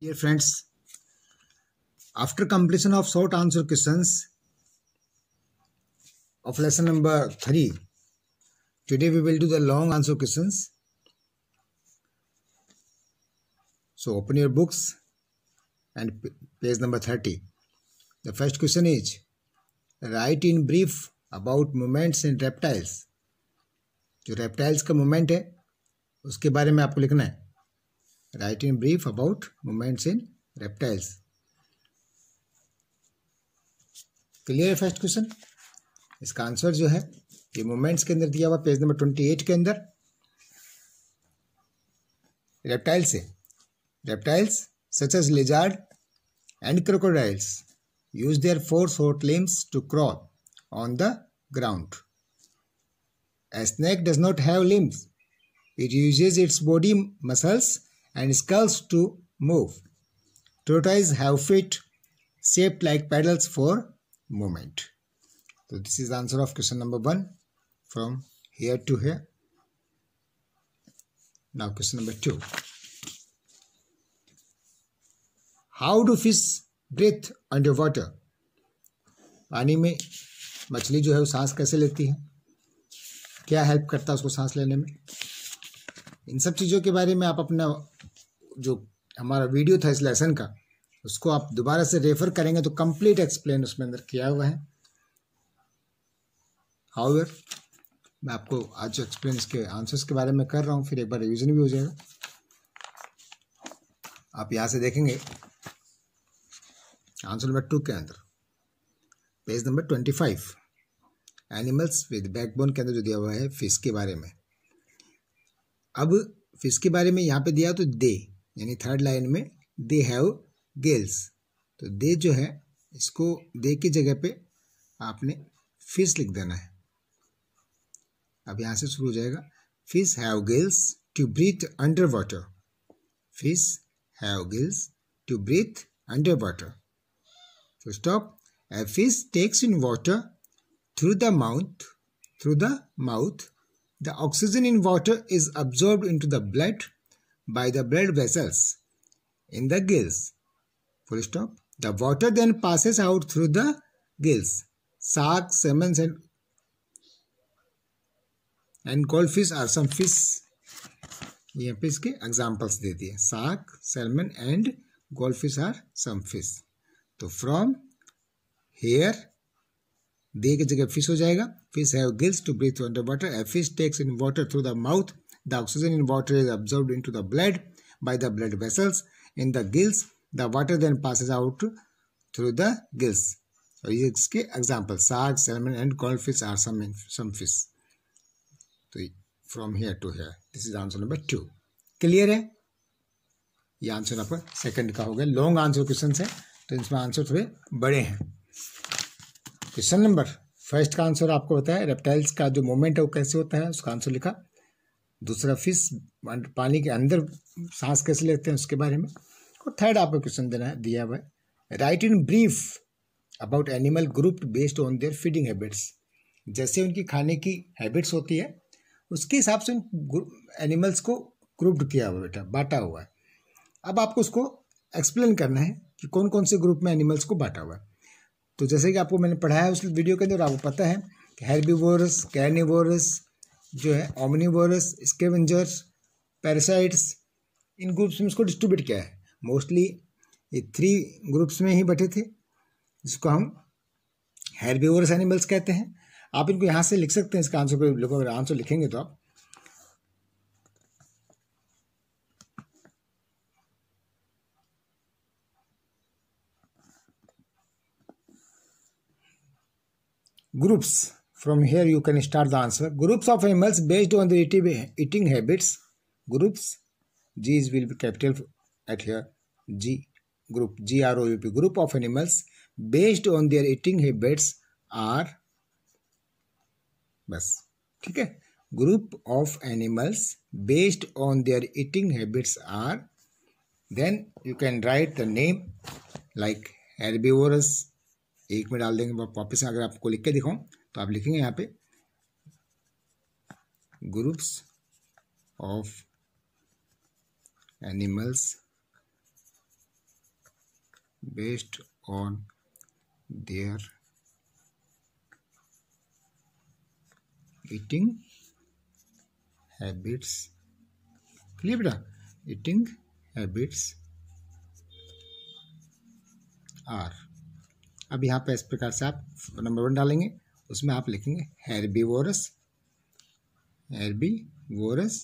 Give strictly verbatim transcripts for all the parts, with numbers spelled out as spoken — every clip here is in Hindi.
Dear friends, after completion of short answer questions of lesson number three, today we will do the long answer questions. So open your books and page number thirty. The first question is, write in brief about movements in reptiles. जो reptiles का movement है उसके बारे में आपको लिखना है. Write in brief about movements in reptiles. Clear है फर्स्ट क्वेश्चन. इसका आंसर जो है ये मोमेंट्स के अंदर दिया हुआ पेज नंबर ट्वेंटी एट के अंदर. रेप्टाइल्स है. Reptiles such as lizard and crocodiles use their four short limbs to crawl on the ground. A snake does not have limbs. It uses its body muscles and skulls to move. Tortoises have feet shaped like paddles for movement. So this is the answer of question number one from here to here. Now question number two. How do fish breathe underwater? पानी में मछली जो है वो सांस कैसे लेती है, क्या हेल्प करता है उसको सांस लेने में. इन सब चीज़ों के बारे में आप अपना जो हमारा वीडियो था इस लेसन का उसको आप दोबारा से रेफर करेंगे तो कंप्लीट एक्सप्लेन उसमें अंदर किया हुआ है. हाउएवर मैं आपको आज एक्सप्लेन इसके आंसर्स के बारे में कर रहा हूँ, फिर एक बार रिवीजन भी हो जाएगा. आप यहाँ से देखेंगे आंसर नंबर टू के अंदर page number twenty five animals with backbone के अंदर जो दिया हुआ है फिश के बारे में. अब फिश के बारे में यहाँ पे दिया तो दे, यानी थर्ड लाइन में दे हैव गिल्स. तो दे जो है इसको दे की जगह पे आपने फिश लिख देना है. अब यहाँ से शुरू हो जाएगा. Fish have gills to breathe under water. Fish have gills to breathe under water. So stop. A fish takes in water through the mouth. Through the mouth, the oxygen in water is absorbed into the blood by the blood vessels in the gills. Full stop. The water then passes out through the gills. Sharks, salmon, and and goldfish are some fish. यहाँ पे इसके एग्जाम्पल्स दे दिए. Shark, salmon and goldfish are some fish. तो फ्रॉम हेयर दे की जगह फिश हो जाएगा. Fish have gills to breathe under water. A fish takes in water through the mouth. The oxygen in water is absorbed into the blood by the blood vessels in the gills. The water then passes out through the gills. और ये इसके example shark, salmon and goldfish are some some fish. तो from here to here this is answer number two. Clear है. ये आंसर आपका सेकंड का हो गया. लॉन्ग आंसर क्वेश्चन है तो इसमें आंसर थोड़े बड़े हैं. क्वेश्चन नंबर फर्स्ट का आंसर आपको बताया रेप्टाइल्स का जो मूवमेंट है वो कैसे होता है, उसका आंसर लिखा. दूसरा फिश पानी के अंदर सांस कैसे लेते हैं उसके बारे में. और थर्ड आपको क्वेश्चन देना है दिया हुआ है write in brief about animal group based on their feeding habits. जैसे उनकी खाने की हैबिट्स होती है उसके हिसाब से एनिमल्स को ग्रुप्ड किया हुआ बेटा, बांटा हुआ है. अब आपको उसको एक्सप्लेन करना है कि कौन कौन से ग्रुप में एनिमल्स को बांटा हुआ है. तो जैसे कि आपको मैंने पढ़ाया है उस वीडियो के अंदर आपको पता है कि हेर्बिवोरस, कैर्निवोरस जो है, omnivorous, scavengers, parasites, in groups में इसको डिस्ट्रीब्यूट किया है. मोस्टली ये थ्री ग्रुप्स में ही बैठे थे जिसको हम हेर्बिवोरस एनिमल्स कहते हैं. आप इनको यहाँ से लिख सकते हैं. इसका आंसर को लोग अगर आंसर लिखेंगे तो आप groups. From here you can start the answer. Groups of animals based on their eating, eating habits. Groups. G's will be capital at here. G. Group. G R O U P. Group of animals based on their eating habits are. बस ठीक है. Group of animals based on their eating habits are. Then you can write the name like herbivorous. एक में डाल देंगे वापस से. अगर आपको लिख के दिखाऊं तो आप लिखेंगे यहाँ पे groups of animals based on their eating habits. Clear बेटा, ईटिंग हैबिट्स आर। अब यहाँ पे इस प्रकार से आप नंबर वन डालेंगे, उसमें आप लिखेंगे हेर्बीवोरस, हेर्बीवोरस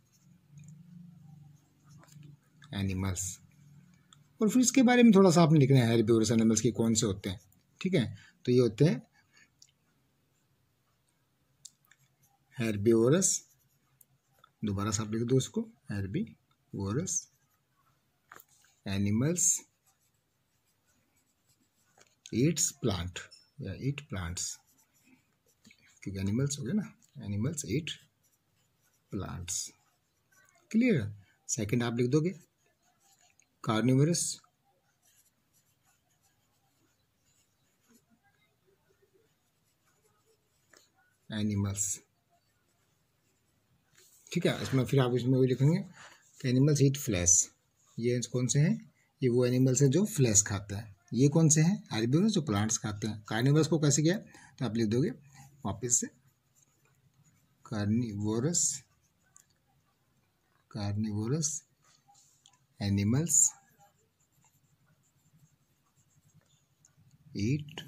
एनिमल्स। और फिर इसके बारे में थोड़ा सा आपने लिखना है हेर्बीवोरस एनिमल्स की कौन से होते हैं। ठीक है, तो ये होते हैं हेर्बीवोरस, दोबारा से आप लिख दो उसको, हेर्बीवोरस एनिमल्स ईट्स प्लांट या ईट प्लांट्स, क्योंकि एनिमल्स हो गया ना, animals eat plants. Clear. Second आप लिख दोगे कार्निवरस एनिमल्स। ठीक है, इसमें फिर आप इसमें भी लिखेंगे एनिमल्स ईट फ्लैश। ये कौन से हैं, ये वो एनिमल्स हैं जो फ्लैश खाते हैं। ये कौन से हैं, हेर्बीवोरस जो प्लांट्स खाते हैं। कार्निवरस को कैसे किया, तो आप लिख दोगे वापस से carnivorous, carnivorous animals eat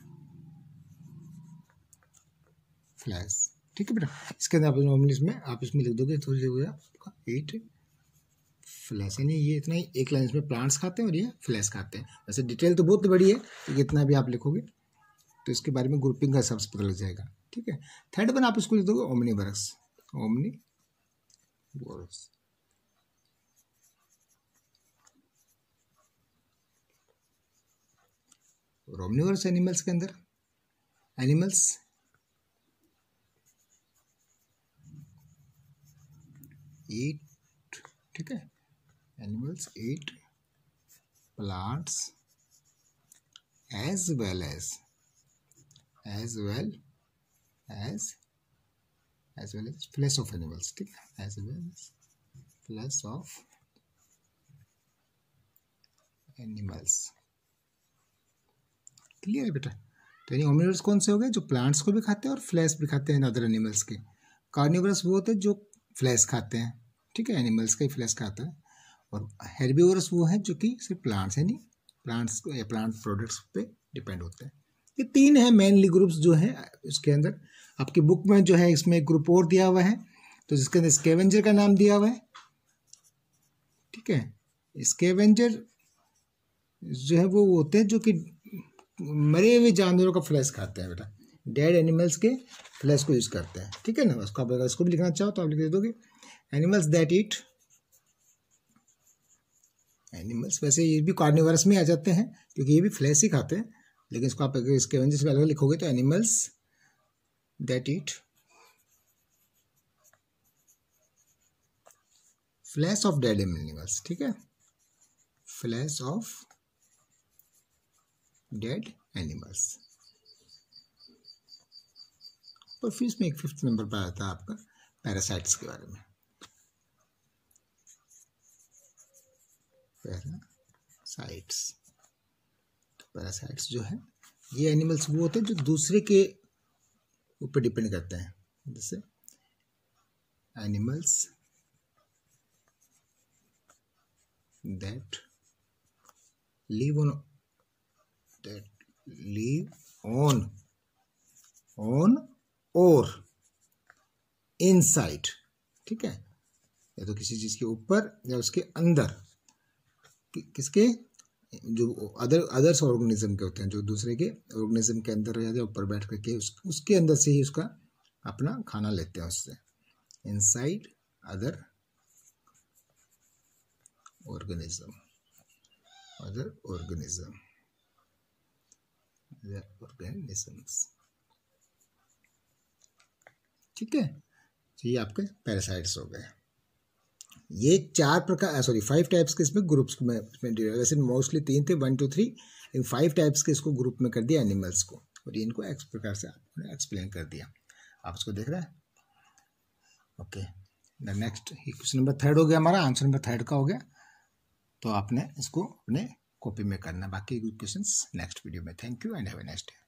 flesh. ठीक है बेटा, इसके अंदर आप नॉर्मली इसमें आप इसमें लिख दोगे थोड़ी देर आपका ईट फ्लैश, यानी ये इतना ही एक लाइन इसमें प्लांट्स खाते हैं और ये फ्लैश खाते हैं। वैसे डिटेल तो बहुत बड़ी है, तो इतना भी आप लिखोगे तो इसके बारे में ग्रुपिंग का हिसाब से पता लग जाएगा। ठीक है, थर्ड वन आप इसको लिख दोगे ओमनीवरस, ओमनीवरस और ओमनीवरस एनिमल्स के अंदर एनिमल्स ईट, ठीक है, animals eat plants as well as as well as as well as flesh of animals. ठीक है, as well as flesh of animals. Clear है बेटा। तो यानी ओमनीवरस कौन से हो गए, जो प्लांट्स को भी खाते हैं और फ्लैश भी खाते हैं अदर एनिमल्स के। कार्निवरस वो होते हैं जो फ्लैश खाते हैं, ठीक है, एनिमल्स का ही फ्लैश खाता है। और हेर्बीवोरस वो है जो कि सिर्फ प्लांट्स है, नहीं प्लांट्स को या प्लांट प्रोडक्ट्स पे डिपेंड होते हैं। ये तीन है मेनली ग्रुप्स जो है उसके अंदर। आपकी बुक में जो है इसमें एक ग्रुप और दिया हुआ है, तो जिसके अंदर स्कैवेंजर का नाम दिया हुआ है। ठीक है, स्कैवेंजर जो है वो होते हैं जो कि मरे हुए जानवरों का फ्लैश खाते हैं बेटा, डेड एनिमल्स के फ्लैश को यूज करते हैं। ठीक है ना, उसको आप अगर इसको भी लिखना चाहो तो आप लिख दे दोगे एनिमल्स दैट ईट एनिमल्स। वैसे ये भी कार्निवरस में आ जाते हैं क्योंकि ये भी फ्लैश ही खाते हैं, लेकिन इसको आप अगर स्कैवेंजर से अलग लिखोगे तो animals that eat flesh of dead animals. ठीक है, फ्लैश ऑफ डेड एनिमल्स। और फिर इसमें एक फिफ्थ नंबर पर आता है आपका पैरासाइट्स के बारे में। पैरासाइट्स, तो पैरासाइट्स जो है ये एनिमल्स वो होते हैं जो दूसरे के ऊपर डिपेंड करते हैं। जैसे animals that live on that live on on और इनसाइड। ठीक है, या तो किसी चीज के ऊपर या उसके अंदर, कि, किसके जो अदर अदर्स ऑर्गेनिज्म के होते हैं, जो दूसरे के ऑर्गेनिज्म के अंदर रहते हैं, ऊपर बैठ करके उस, उसके अंदर से ही उसका अपना खाना लेते हैं उससे। Inside other organism, other organism other organisms. ठीक है, तो ये आपके पैरासाइट्स हो गए। ये चार प्रकार सॉरी फाइव टाइप्स के इसमें ग्रुप्स में इसमें वैसे मोस्टली तीन थे, वन टू थ्री, लेकिन फाइव टाइप्स के इसको ग्रुप में कर दिया एनिमल्स को, और ये इनको इस प्रकार से आपने एक्सप्लेन कर दिया। आप इसको देख रहे हैं। Okay, next question number third हो गया हमारा, आंसर नंबर थर्ड का हो गया। तो आपने इसको अपने कॉपी में करना, बाकी क्वेश्चंस नेक्स्ट वीडियो में। Thank you and have a nice day.